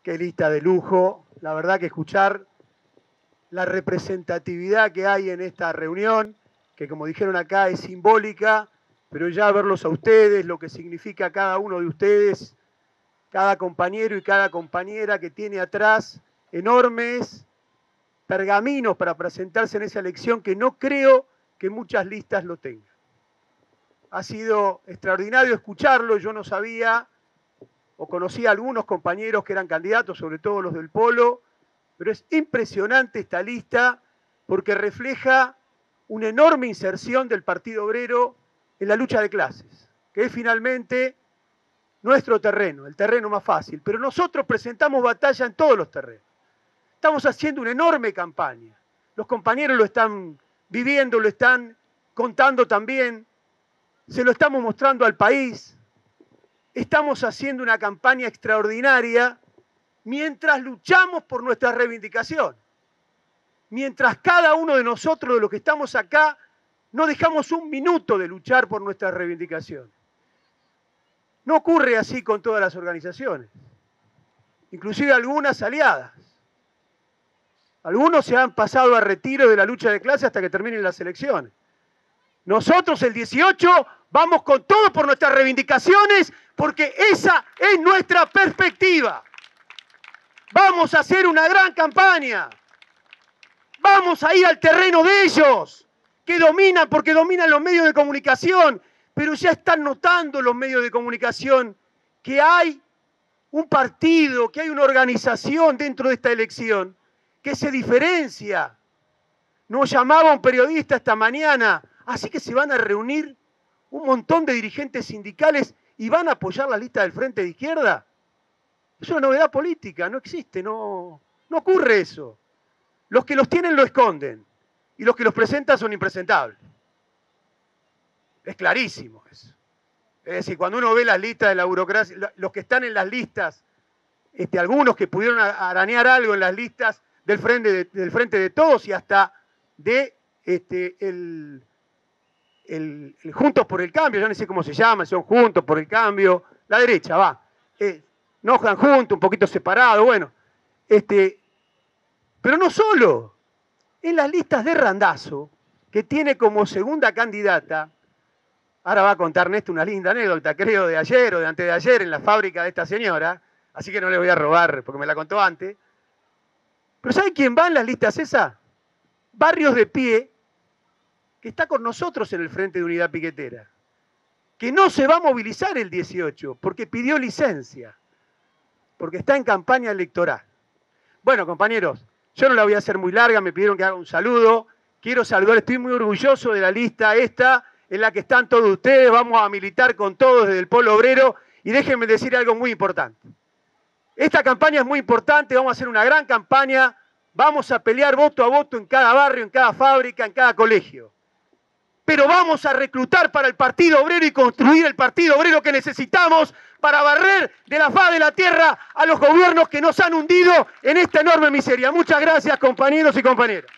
Qué lista de lujo. La verdad que escuchar la representatividad que hay en esta reunión, que como dijeron acá es simbólica, pero ya verlos a ustedes, lo que significa cada uno de ustedes, cada compañero y cada compañera que tiene atrás enormes pergaminos para presentarse en esa elección que no creo que muchas listas lo tengan. Ha sido extraordinario escucharlo, yo no sabía o conocía a algunos compañeros que eran candidatos, sobre todo los del Polo, pero es impresionante esta lista porque refleja una enorme inserción del Partido Obrero en la lucha de clases, que es finalmente nuestro terreno, el terreno más fácil. Pero nosotros presentamos batalla en todos los terrenos. Estamos haciendo una enorme campaña. Los compañeros lo están viviendo, lo están contando también, se lo estamos mostrando al país. Estamos haciendo una campaña extraordinaria mientras luchamos por nuestras reivindicaciones. Mientras cada uno de nosotros, de los que estamos acá, no dejamos un minuto de luchar por nuestras reivindicaciones. No ocurre así con todas las organizaciones, inclusive algunas aliadas. Algunos se han pasado a retiro de la lucha de clase hasta que terminen las elecciones. Nosotros el 18 vamos con todo por nuestras reivindicaciones porque esa es nuestra perspectiva. Vamos a hacer una gran campaña. Vamos a ir al terreno de ellos, que dominan porque dominan los medios de comunicación, pero ya están notando los medios de comunicación que hay un partido, que hay una organización dentro de esta elección que se diferencia. Nos llamaba un periodista esta mañana, así que se van a reunir un montón de dirigentes sindicales y van a apoyar la lista del Frente de Izquierda. Es una novedad política, no existe, no ocurre eso. Los que los tienen lo esconden y los que los presentan son impresentables. Es clarísimo eso. Es decir, cuando uno ve las listas de la burocracia, los que están en las listas, algunos que pudieron arañar algo en las listas del Frente de Todos y hasta de el Juntos por el Cambio, yo no sé cómo se llama, son Juntos por el Cambio, la derecha, va. No están juntos, un poquito separados, bueno. Pero no solo, en las listas de Randazzo, que tiene como segunda candidata, ahora va a contar Néstor una linda anécdota, creo, de ayer o de antes de ayer en la fábrica de esta señora, así que no le voy a robar porque me la contó antes. Pero ¿sabe quién va en las listas esas? Barrios de Pie, que está con nosotros en el Frente de Unidad Piquetera, que no se va a movilizar el 18 porque pidió licencia, porque está en campaña electoral. Bueno, compañeros, yo no la voy a hacer muy larga, me pidieron que haga un saludo. Quiero saludar, estoy muy orgulloso de la lista esta, en la que están todos ustedes, vamos a militar con todos desde el Polo Obrero, y déjenme decir algo muy importante. Esta campaña es muy importante, vamos a hacer una gran campaña, vamos a pelear voto a voto en cada barrio, en cada fábrica, en cada colegio. Pero vamos a reclutar para el Partido Obrero y construir el Partido Obrero que necesitamos para barrer de la faz de la tierra a los gobiernos que nos han hundido en esta enorme miseria. Muchas gracias, compañeros y compañeras.